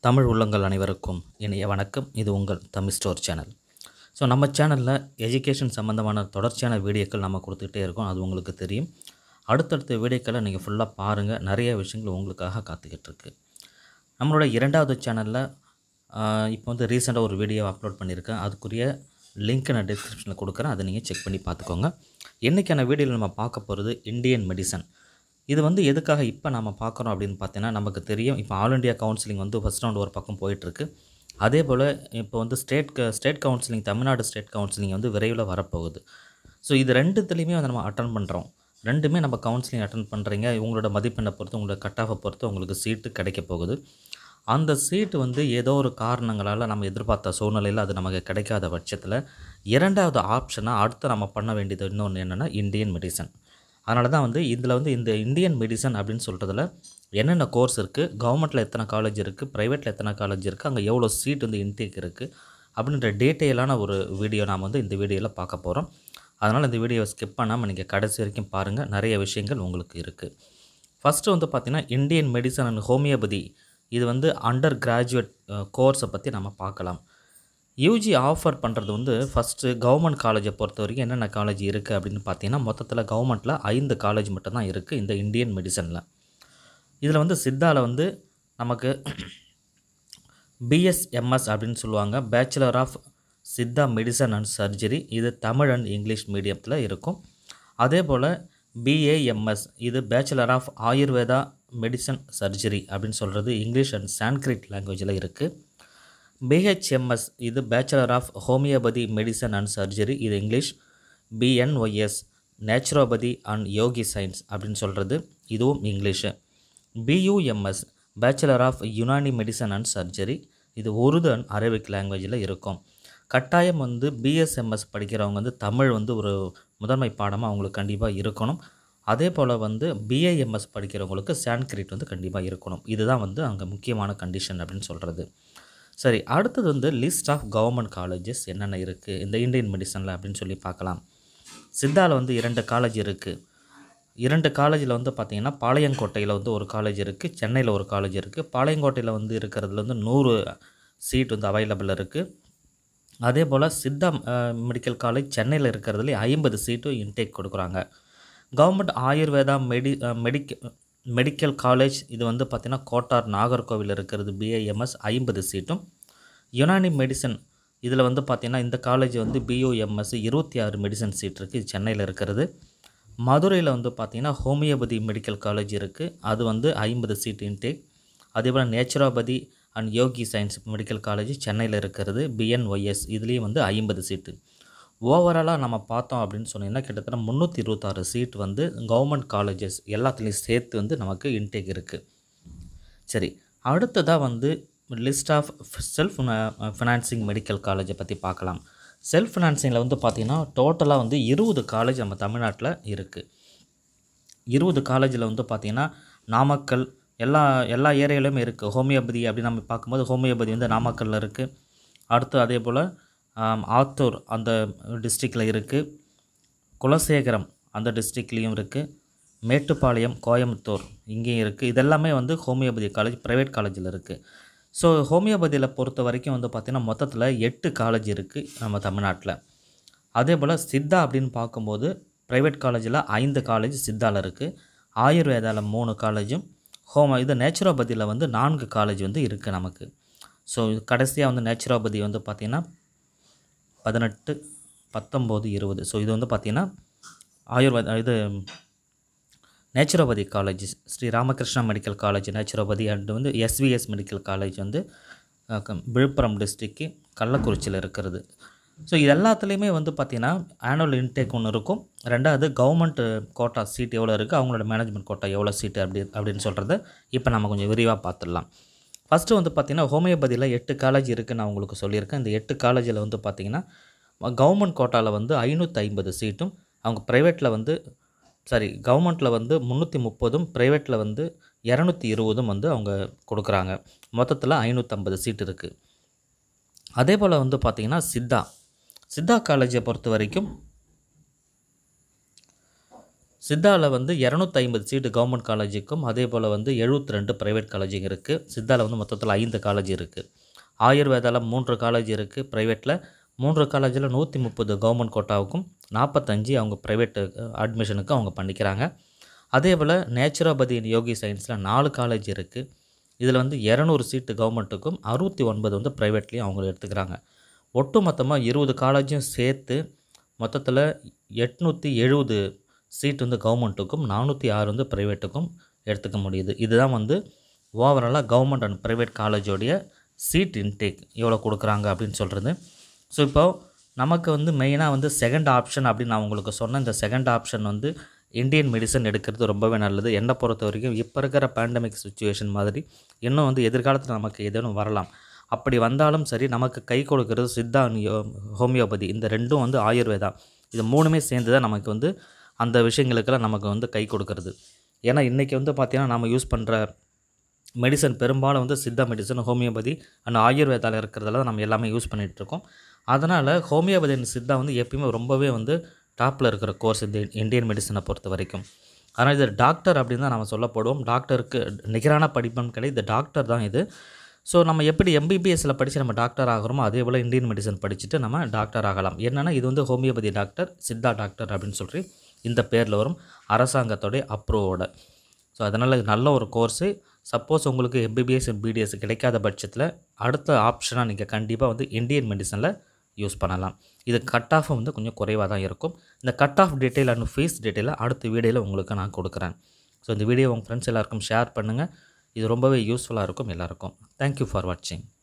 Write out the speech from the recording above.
தமிழ் உள்ளங்கள் அனைவருக்கும் இனிய வணக்கம். இது உங்கள் தமிழ் ஸ்டோர் சேனல். ஸோ நம்ம சேனலில் எஜுகேஷன் சம்மந்தமான தொடர்ச்சியான வீடியோக்கள் நம்ம கொடுத்துக்கிட்டே இருக்கோம். அது உங்களுக்கு தெரியும். அடுத்தடுத்த வீடியோக்களை நீங்கள் ஃபுல்லாக பாருங்கள். நிறைய விஷயங்கள் உங்களுக்காக காத்துக்கிட்டு இருக்கு. நம்மளோட இரண்டாவது சேனலில் இப்போ வந்து ரீசெண்டாக ஒரு வீடியோ அப்லோட் பண்ணியிருக்கேன். அதுக்குரிய லிங்க் நான் டிஸ்கிரிப்ஷனில் கொடுக்குறேன். அதை நீங்கள் செக் பண்ணி பார்த்துக்கோங்க. இன்றைக்கான வீடியோவில் நம்ம பார்க்க போகிறது இந்தியன் மெடிசன். இது வந்து எதுக்காக இப்போ நம்ம பார்க்குறோம் அப்படின்னு பார்த்தீங்கன்னா, நமக்கு தெரியும் இப்போ ஆல் இண்டியா கவுன்சிலிங் வந்து ஃபஸ்ட் ரவுண்ட் ஒரு பக்கம் போயிட்டுருக்கு. அதே போல் இப்போ வந்து state counselling, Tamil Nadu state counselling வந்து விரைவில் வரப்போகுது. ஸோ இது ரெண்டுத்துலேயுமே வந்து நம்ம அட்டன் பண்ணுறோம். ரெண்டுமே நம்ம கவுன்சிலிங் அட்டன் பண்ணுறீங்க. உங்களோட மதிப்பெண்ணை பொறுத்து, உங்களோட கட் ஆஃபை பொறுத்து உங்களுக்கு சீட்டு கிடைக்க போகுது. அந்த சீட்டு வந்து ஏதோ ஒரு காரணங்களால் நம்ம எதிர்பார்த்த சூழ்நிலையில் அது நமக்கு கிடைக்காத பட்சத்தில் இரண்டாவது ஆப்ஷனாக அடுத்து நம்ம பண்ண வேண்டியது இன்னொன்று என்னென்னா இந்தியன் மெடிசன். அதனால தான் வந்து இதில் வந்து இந்த இந்தியன் மெடிசன் அப்படின்னு சொல்கிறதுல என்னென்ன கோர்ஸ் இருக்குது, கவர்மெண்ட்டில் எத்தனை காலேஜ் இருக்குது, ப்ரைவேட்டில் எத்தனை காலேஜ் இருக்குது, அங்கே எவ்வளோ சீட் வந்து இன்டேக் இருக்குது அப்படின்ற டீட்டெயிலான ஒரு வீடியோ நாம் வந்து இந்த வீடியோவில் பார்க்க போகிறோம். அதனால் இந்த வீடியோவை ஸ்கிப் பண்ணாமல் நீங்கள் கடைசி வரைக்கும் பாருங்கள். நிறைய விஷயங்கள் உங்களுக்கு இருக்குது. ஃபஸ்ட்டு வந்து பார்த்திங்கன்னா இந்தியன் மெடிசன் அண்ட் ஹோமியோபதி, இது வந்து அண்டர் கிராஜுவேட் கோர்ஸை பற்றி நம்ம பார்க்கலாம். யூஜி ஆஃபர் பண்ணுறது வந்து ஃபஸ்ட்டு கவர்மெண்ட் காலேஜை பொறுத்த வரைக்கும் என்னென்ன காலேஜ் இருக்குது அப்படின்னு பார்த்தீங்கன்னா, மொத்தத்தில் கவர்மெண்ட்டில் 5 காலேஜ் மட்டும்தான் இருக்குது இந்த இந்தியன் மெடிசனில். இதில் வந்து சித்தாவில் வந்து நமக்கு பிஎஸ்எம்எஸ் அப்படின்னு சொல்லுவாங்க, bachelor of Siddha medicine and surgery. இது தமிழ் அண்ட் இங்கிலீஷ் மீடியத்தில் இருக்கும். அதே போல் பிஏஎம்எஸ், இது bachelor of Ayurveda medicine surgery அப்படின்னு சொல்கிறது இங்கிலீஷ் அண்ட் சான்ஸ்கிரிட் லாங்குவேஜில் இருக்குது. பிஹெச்எம்எஸ், இது bachelor of homeopathy medicine and surgery, இது English. BNYS, naturopathy and yogi science அப்படின்னு சொல்கிறது, இதுவும் English. BUMS, bachelor of Unani medicine and surgery, இது உருது அண்ட் அரபிக் லாங்குவேஜில் இருக்கும். கட்டாயம் வந்து பிஎஸ்எம்எஸ் படிக்கிறவங்க வந்து தமிழ் வந்து ஒரு முதன்மை பாடமாக அவங்களுக்கு கண்டிப்பாக இருக்கணும். அதே போல் வந்து பிஏஎம்எஸ் படிக்கிறவங்களுக்கு சான்ஸ்கிரிட் வந்து கண்டிப்பாக இருக்கணும். இதுதான் வந்து அங்கே முக்கியமான கண்டிஷன் அப்படின்னு சொல்கிறது. சரி, அடுத்தது வந்து லிஸ்ட் ஆஃப் கவர்மெண்ட் காலேஜஸ் என்னென்ன இருக்குது இந்த இந்தியன் மெடிசனில் அப்படின்னு சொல்லி பார்க்கலாம். சித்தாவில் வந்து 2 காலேஜ் இருக்குது. 2 காலேஜில் வந்து பார்த்திங்கன்னா பாளையங்கோட்டையில் வந்து ஒரு காலேஜ் இருக்குது, சென்னையில் ஒரு காலேஜ் இருக்குது. பாளையங்கோட்டையில் வந்து இருக்கிறதுல வந்து 100 சீட் வந்து அவைலபிள் இருக்குது. அதே போல் சித்தா மெடிக்கல் காலேஜ் சென்னையில் இருக்கிறதுல 50 சீட்டும் இன்டேக் கொடுக்குறாங்க. கவர்மெண்ட் ஆயுர்வேதா மெடிக்கல் காலேஜ், இது வந்து பார்த்திங்கன்னா கோட்டார் நாகர்கோவில் இருக்கிறது, பிஏஎம்எஸ் 50 சீட்டும். யுனானி மெடிசன், இதில் வந்து பார்த்திங்கன்னா இந்த காலேஜ் வந்து பியூஎம்எஸ் 26 மெடிசன் சீட் இருக்குது, இது சென்னையில் இருக்கிறது. மதுரையில் வந்து பார்த்திங்கன்னா ஹோமியோபதி மெடிக்கல் காலேஜ் இருக்குது, அது வந்து 50 சீட் இன்டேக். அதேபோல் naturopathy and yogi science medical college சென்னையில் இருக்கிறது, பிஎன்ஒய்எஸ், இதுலேயும் வந்து 50 சீட்டு. ஓவராலாக நம்ம பார்த்தோம் அப்படின்னு சொன்னிங்கன்னா கிட்டத்தட்ட 326 சீட் வந்து கவர்மெண்ட் காலேஜஸ் எல்லாத்துலேயும் சேர்த்து வந்து நமக்கு இன்டேக் இருக்குது. சரி, அடுத்ததாக வந்து list of self financing medical காலேஜை பற்றி பார்க்கலாம். செல்ஃப் ஃபினான்சிங்கில் வந்து பார்த்திங்கன்னா டோட்டலாக வந்து 20 காலேஜ் நம்ம தமிழ்நாட்டில் இருக்குது. 20 காலேஜில் வந்து பார்த்திங்கன்னா நாமக்கல் எல்லா ஏரியாலையுமே இருக்குது. ஹோமியோபதி அப்படின்னு நம்ம பார்க்கும்போது ஹோமியோபதி வந்து நாமக்கல்லில் இருக்குது. அடுத்து அதே போல் ஆத்தூர் அந்த டிஸ்ட்ரிக்டில் இருக்குது. குலசேகரம் அந்த டிஸ்ட்ரிக்ட்லேயும் இருக்குது. மேட்டுப்பாளையம் கோயம்புத்தூர் இங்கேயும் இருக்குது. இதெல்லாமே வந்து ஹோமியோபதி காலேஜ் ப்ரைவேட் காலேஜில் இருக்குது. ஸோ ஹோமியோபதியில் பொறுத்த வரைக்கும் வந்து பார்த்திங்கன்னா மொத்தத்தில் 8 காலேஜ் இருக்குது நம்ம தமிழ்நாட்டில். அதே போல் சித்தா அப்படின்னு பார்க்கும்போது ப்ரைவேட் காலேஜில் 5 காலேஜ் சித்தாவில் இருக்குது. ஆயுர்வேதாவில் 3 காலேஜும், இது நேச்சுரோபதியில் வந்து 4 காலேஜ் வந்து இருக்குது நமக்கு. ஸோ கடைசியாக வந்து நேச்சுரோபதி வந்து பார்த்திங்கன்னா 18, 19, 20. ஸோ இது வந்து பார்த்திங்கன்னா இது naturopathy college, Sri Ramakrishna medical college naturopathy and வந்து எஸ்விஎஸ் மெடிக்கல் காலேஜ் வந்து விழுப்புரம் டிஸ்ட்ரிக்கு கள்ளக்குறிச்சியில் இருக்கிறது. ஸோ இது எல்லாத்துலேயுமே வந்து பார்த்திங்கன்னா ஆனுவல் இன்டேக் ஒன்று இருக்கும். ரெண்டாவது கவர்மெண்ட் கோட்டா சீட் எவ்வளோ இருக்குது, அவங்களோட மேனேஜ்மெண்ட் கோட்டா எவ்வளோ சீட்டு அப்படின்னு சொல்கிறத இப்போ நம்ம கொஞ்சம் விரிவாக பார்த்துடலாம். ஃபஸ்ட்டு வந்து பார்த்திங்கன்னா ஹோமியோபதியில் 8 காலேஜ் இருக்குதுன்னு நான் உங்களுக்கு சொல்லியிருக்கேன். இந்த 8 காலேஜில் வந்து பார்த்திங்கன்னா கவர்மெண்ட் கோட்டாவில் வந்து 550 சீட்டும், அவங்க ப்ரைவேட்டில் வந்து கவர்மெண்ட்டில் வந்து 330ம், ப்ரைவேட்டில் வந்து 220ம் வந்து அவங்க கொடுக்குறாங்க. மொத்தத்தில் 550 சீட் இருக்குது. அதே போல் வந்து பார்த்திங்கன்னா சித்தா காலேஜை பொறுத்த வரைக்கும் சித்தாவில் வந்து 250 சீட்டு கவர்மெண்ட் காலேஜுக்கும் அதே போல் வந்து 72 ப்ரைவேட் காலேஜும் இருக்குது. சித்தாவில் வந்து மொத்தத்தில் 5 காலேஜ் இருக்குது. ஆயுர்வேதாவில் 3 காலேஜ் இருக்குது. ப்ரைவேட்டில் 3 காலேஜில் 130 கவர்மெண்ட் கோட்டாவுக்கும் 45 அவங்க ப்ரைவேட்டு அட்மிஷனுக்கு அவங்க பண்ணிக்கிறாங்க. அதே போல் நேச்சுரோபதி யோகி சயின்ஸில் 4 காலேஜ் இருக்குது. இதில் வந்து 200 சீட்டு கவர்மெண்ட்டுக்கும் 69 வந்து ப்ரைவேட்லேயும் அவங்க எடுத்துக்கிறாங்க. ஒட்டு மொத்தமாக 20 காலேஜும் சேர்த்து மொத்தத்தில் 870 சீட் வந்து கவர்மெண்ட்டுக்கும் 406 வந்து ப்ரைவேட்டுக்கும் எடுத்துக்க முடியுது. இதுதான் வந்து ஓவராலாக கவர்மெண்ட் அண்ட் ப்ரைவேட் காலேஜோடைய சீட் இன்டேக் எவ்வளோ கொடுக்குறாங்க அப்படின்னு சொல்கிறது. ஸோ இப்போது நமக்கு வந்து மெயினாக வந்து செகண்ட் ஆப்ஷன் அப்படின்னு நான் உங்களுக்கு சொன்னேன். இந்த செகண்ட் ஆப்ஷன் வந்து இந்தியன் மெடிசன் எடுக்கிறது ரொம்பவே நல்லது. என்னை பொறுத்த வரைக்கும் இப்போ இருக்கிற பேண்டமிக் சுச்சுவேஷன் மாதிரி இன்னும் வந்து எதிர்காலத்தில் நமக்கு ஏதேனும் வரலாம். அப்படி வந்தாலும் சரி, நமக்கு கை கொடுக்கறது சித்தா ஹோமியோபதி, இந்த ரெண்டும் வந்து ஆயுர்வேதா, இது 3மே சேர்ந்து தான் நமக்கு வந்து அந்த விஷயங்களுக்கெல்லாம் நமக்கு வந்து கை கொடுக்கறது. ஏன்னா இன்றைக்கி வந்து பார்த்திங்கன்னா நம்ம யூஸ் பண்ணுற மெடிசன் பெரும்பாலும் வந்து சித்தா மெடிசன், ஹோமியோபதி அண்ட் ஆயுர்வேதாவில் இருக்கிறதால நம்ம எல்லாமே யூஸ் பண்ணிகிட்ருக்கோம். அதனால் ஹோமியோபதி அண்ட் சித்தா வந்து எப்பயுமே ரொம்பவே வந்து டாப்பில் இருக்கிற கோர்ஸ் இந்த இந்தியன் மெடிசனை பொறுத்த வரைக்கும். ஆனால் இது டாக்டர் அப்படின்னு தான் நம்ம சொல்லப்படுவோம். டாக்டருக்கு நிகரான படிப்புன்னு கிடையாது, இது டாக்டர் தான் இது. ஸோ நம்ம எப்படி எம்பிபிஎஸ்சில் படித்து நம்ம டாக்டர் ஆகிறோமோ அதே போல் இந்தியன் மெடிசன் படிச்சுட்டு நம்ம டாக்டர் ஆகலாம். என்னென்னா இது வந்து ஹோமியோபதி டாக்டர், சித்தா டாக்டர் அப்படின்னு சொல்லி இந்த பேரில் வரும், அரசாங்கத்தோடைய அப்ரூவோட. ஸோ அதனால் இது நல்ல ஒரு கோர்ஸு. சப்போஸ் உங்களுக்கு எம்பிபிஎஸ் பிடிஎஸ் கிடைக்காத பட்சத்தில் அடுத்த ஆப்ஷனாக நீங்கள் கண்டிப்பாக வந்து இந்தியன் மெடிசனில் யூஸ் பண்ணலாம். இது கட் ஆஃப் வந்து கொஞ்சம் குறைவாக தான் இருக்கும். இந்த cut off detail and fees டீட்டெயிலை அடுத்த வீடியோவில் உங்களுக்கு நான் கொடுக்குறேன். ஸோ இந்த வீடியோ உங்கள் ஃப்ரெண்ட்ஸ் எல்லாருக்கும் ஷேர் பண்ணுங்கள். இது ரொம்பவே யூஸ்ஃபுல்லாக இருக்கும் எல்லாருக்கும். தேங்க்யூ ஃபார் வாட்சிங்.